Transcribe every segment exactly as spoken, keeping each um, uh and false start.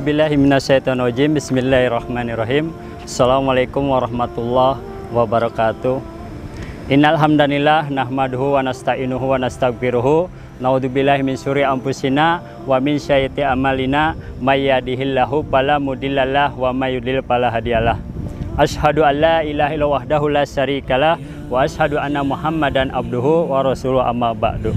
A'udzubillahi minasyaitonirrajim. Bismillahirrahmanirrahim. Assalamualaikum warahmatullahi wabarakatuh. Innal hamdanillah nahmaduhu wa nasta'inuhu wa nastaghfiruhu. Na'udzubillahi min syururi anfusina wa min sayyiati a'malina may yahdihillahu fala mudhillalah wa may yudhlil fala hadiyalah. Asyhadu an la ilaha illallah wahdahu la syarikalah wa asyhadu anna Muhammadan abduhu wa rasuluhu amma ba'du.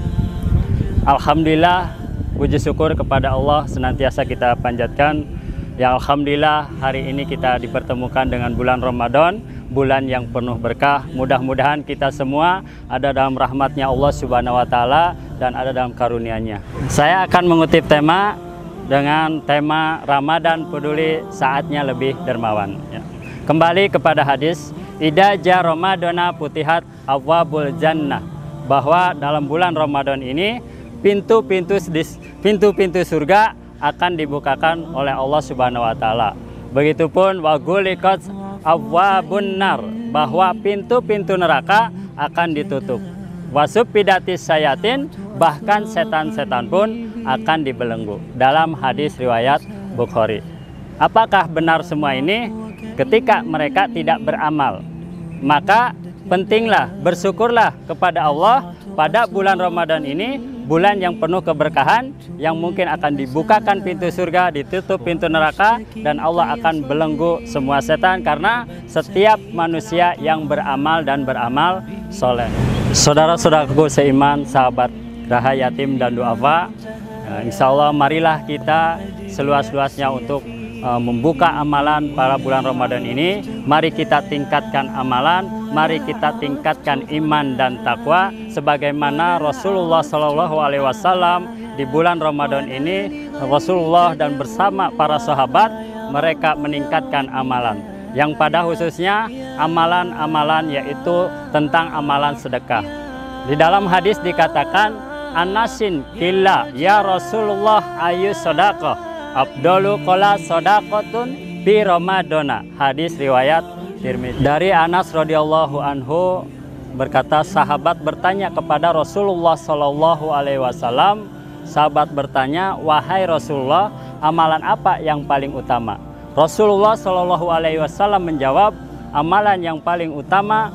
Alhamdulillah, puji syukur kepada Allah senantiasa kita panjatkan. Ya alhamdulillah, hari ini kita dipertemukan dengan bulan Ramadan, bulan yang penuh berkah. Mudah-mudahan kita semua ada dalam rahmatnya Allah Subhanahu wa Ta'ala dan ada dalam karunia-Nya. Saya akan mengutip tema dengan tema Ramadan peduli, saatnya lebih dermawan. Ya. Kembali kepada hadis, Idza ja Ramadana putihat abwabul jannah, bahwa dalam bulan Ramadan ini pintu-pintu pintu-pintu surga akan dibukakan oleh Allah Subhanahu wa Ta'ala. Begitupun wagulikat abwabun nar, bahwa pintu-pintu neraka akan ditutup. Wasupidatis sayatin, bahkan setan-setan pun akan dibelenggu. Dalam hadis riwayat Bukhari. Apakah benar semua ini? Ketika mereka tidak beramal, maka pentinglah bersyukurlah kepada Allah pada bulan Ramadan ini, bulan yang penuh keberkahan, yang mungkin akan dibukakan pintu surga, ditutup pintu neraka, dan Allah akan belenggu semua setan karena setiap manusia yang beramal dan beramal soleh. Saudara-saudaraku seiman, sahabat Geraha Yatim dan Duafa, insya Allah marilah kita seluas-luasnya untuk membuka amalan pada bulan Ramadan ini. Mari kita tingkatkan amalan, mari kita tingkatkan iman dan takwa sebagaimana Rasulullah Shallallahu Alaihi Wasallam di bulan Ramadan ini. Rasulullah dan bersama para sahabat mereka meningkatkan amalan, yang pada khususnya amalan-amalan yaitu tentang amalan sedekah. Di dalam hadis dikatakan, Anasin killa ya Rasulullah ayu sodaqah Abdulu kola sodakotun bi Ramadana. Hadis riwayat Tirmidzi. Dari Anas radhiyallahu anhu berkata, sahabat bertanya kepada Rasulullah Shallallahu Alaihi Wasallam. Sahabat bertanya, wahai Rasulullah, amalan apa yang paling utama? Rasulullah Shallallahu Alaihi Wasallam menjawab, amalan yang paling utama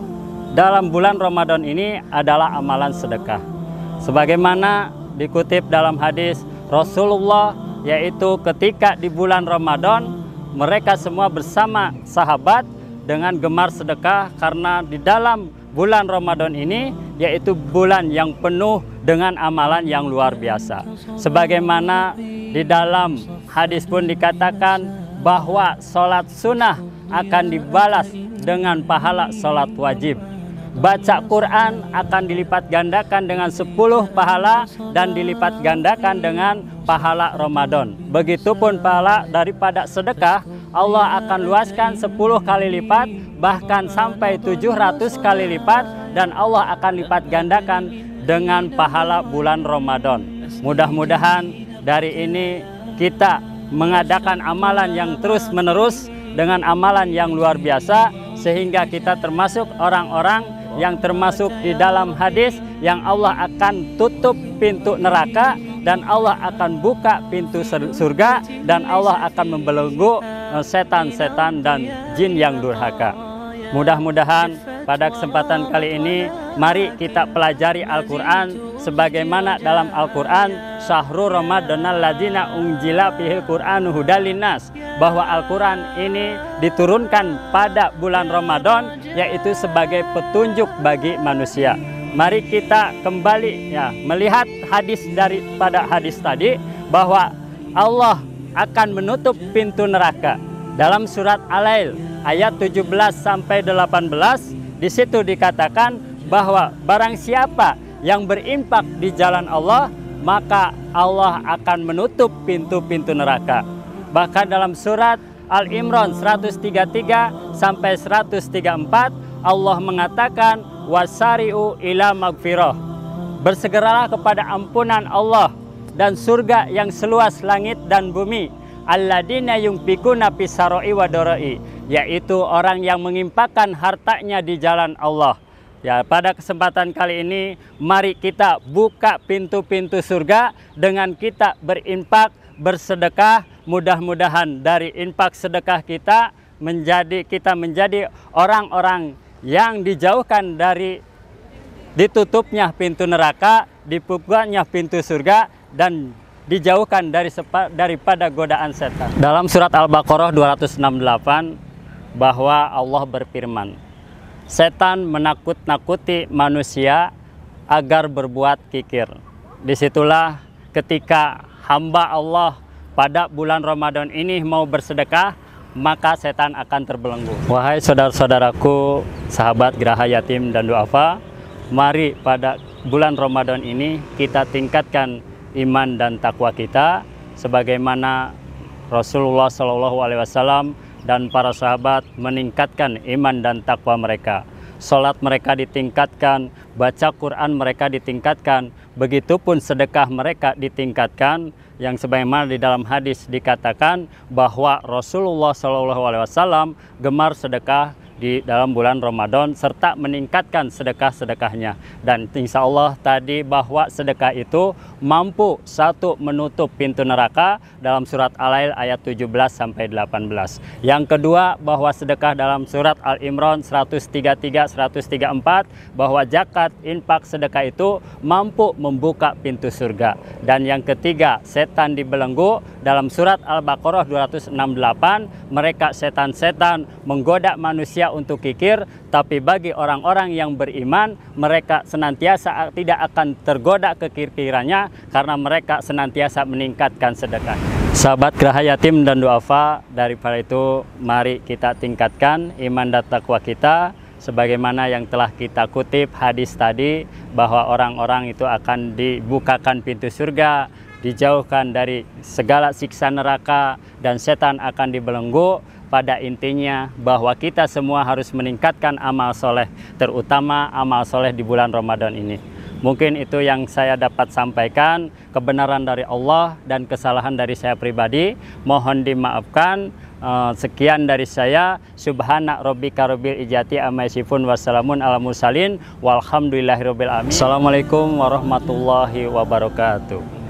dalam bulan Ramadan ini adalah amalan sedekah. Sebagaimana dikutip dalam hadis Rasulullah, yaitu ketika di bulan Ramadan mereka semua bersama sahabat dengan gemar sedekah, karena di dalam bulan Ramadan ini yaitu bulan yang penuh dengan amalan yang luar biasa. Sebagaimana di dalam hadis pun dikatakan bahwa sholat sunnah akan dibalas dengan pahala sholat wajib. Baca Quran akan dilipat gandakan dengan sepuluh pahala dan dilipat gandakan dengan pahala Ramadan. Begitupun pahala daripada sedekah, Allah akan luaskan sepuluh kali lipat, bahkan sampai tujuh ratus kali lipat, dan Allah akan lipat gandakan dengan pahala bulan Ramadan. Mudah-mudahan dari ini kita mengadakan amalan yang terus menerus dengan amalan yang luar biasa, sehingga kita termasuk orang-orang yang termasuk di dalam hadis yang Allah akan tutup pintu neraka dan Allah akan buka pintu surga, dan Allah akan membelenggu setan-setan dan jin yang durhaka. Mudah-mudahan pada kesempatan kali ini mari kita pelajari Al-Quran sebagaimana dalam Al-Quran, Syahrul Ramadanal ladzina unzila fihil Qur'anu hudal linnas, bahwa Al-Quran ini diturunkan pada bulan Ramadan yaitu sebagai petunjuk bagi manusia. Mari kita kembali ya melihat hadis daripada hadis tadi, bahwa Allah akan menutup pintu neraka. Dalam surat Al-Lail ayat tujuh belas sampai delapan belas, di situ dikatakan bahwa barang siapa yang berinfak di jalan Allah, maka Allah akan menutup pintu-pintu neraka. Bahkan dalam surat Al-Imran seratus tiga puluh tiga sampai seratus tiga puluh empat, Allah mengatakan wasari'u ila magfirah, bersegeralah kepada ampunan Allah dan surga yang seluas langit dan bumi. Alladzina yunfikuna fisaroi wa dorai, yaitu orang yang mengimpakkan hartanya di jalan Allah. Ya, pada kesempatan kali ini mari kita buka pintu-pintu surga dengan kita berinfak, bersedekah, mudah-mudahan dari infak sedekah kita menjadi kita menjadi orang-orang yang dijauhkan dari ditutupnya pintu neraka, dibukanya pintu surga, dan dijauhkan dari sepa, daripada godaan setan. Dalam surat Al-Baqarah dua ratus enam puluh delapan bahwa Allah berfirman, setan menakut-nakuti manusia agar berbuat kikir. Disitulah ketika hamba Allah pada bulan Ramadan ini mau bersedekah, maka setan akan terbelenggu. Wahai saudara-saudaraku, sahabat Geraha Yatim dan Duafa, mari pada bulan Ramadan ini kita tingkatkan iman dan takwa kita sebagaimana Rasulullah shallallahu alaihi wasallam dan para sahabat meningkatkan iman dan takwa mereka. Salat mereka ditingkatkan, baca Quran mereka ditingkatkan, begitupun sedekah mereka ditingkatkan, yang sebagaimana di dalam hadis dikatakan bahwa Rasulullah shallallahu alaihi wasallam gemar sedekah di dalam bulan Ramadan serta meningkatkan sedekah-sedekahnya. Dan insya Allah tadi bahwa sedekah itu mampu satu menutup pintu neraka dalam surat Al-Lail ayat tujuh belas sampai delapan belas. Yang kedua bahwa sedekah dalam surat Al-Imran seratus tiga puluh tiga seratus tiga puluh empat bahwa zakat infak sedekah itu mampu membuka pintu surga. Dan yang ketiga setan dibelenggu dalam surat Al-Baqarah dua ratus enam puluh delapan, mereka setan-setan menggoda manusia untuk kikir, tapi bagi orang-orang yang beriman mereka senantiasa tidak akan tergoda kekikirannya karena mereka senantiasa meningkatkan sedekah. Sahabat Geraha Yatim dan Duafa, daripada itu mari kita tingkatkan iman dan takwa kita sebagaimana yang telah kita kutip hadis tadi bahwa orang-orang itu akan dibukakan pintu surga, dijauhkan dari segala siksa neraka, dan setan akan dibelenggu. Pada intinya bahwa kita semua harus meningkatkan amal soleh, terutama amal soleh di bulan Ramadan ini. Mungkin itu yang saya dapat sampaikan, kebenaran dari Allah dan kesalahan dari saya pribadi mohon dimaafkan. Sekian dari saya. Subhana rabbika rabbil izzati amma yasifun wassalamun ala mursalin walhamdulillahirabbil alamin. Assalamualaikum warahmatullahi wabarakatuh.